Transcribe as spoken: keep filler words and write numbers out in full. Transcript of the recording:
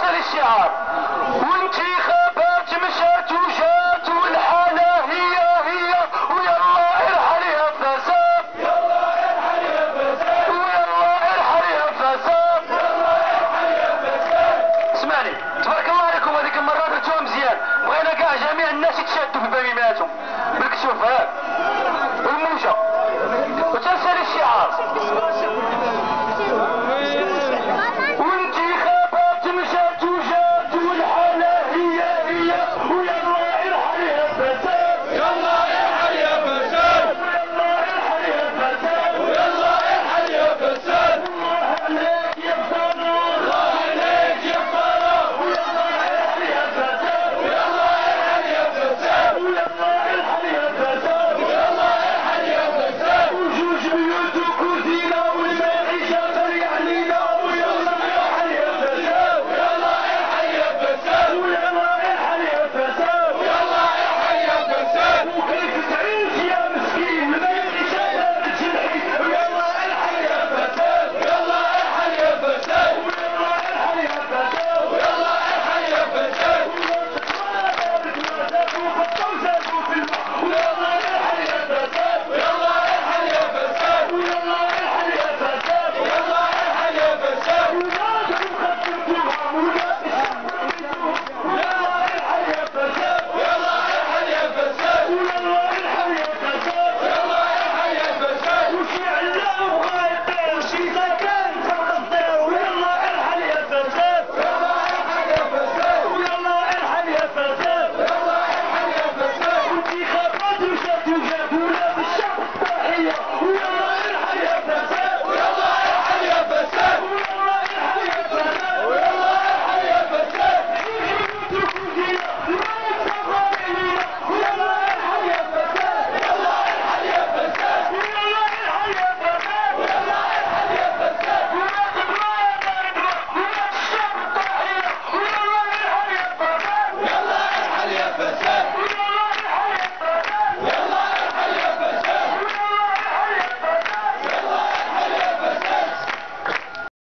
وصل الشعار وانتخابات مشات وجات والحالة هي هي ويلا ارحل يا فساد يلا ارحل يا فساد ويلا ارحل يا فساد يلا ارحل يا فساد. اسمعني تبارك الله عليكم هذيك المرة درتوها مزيان بغينا كاع جميع الناس يتشادوا في باميماتهم بالكسوف ها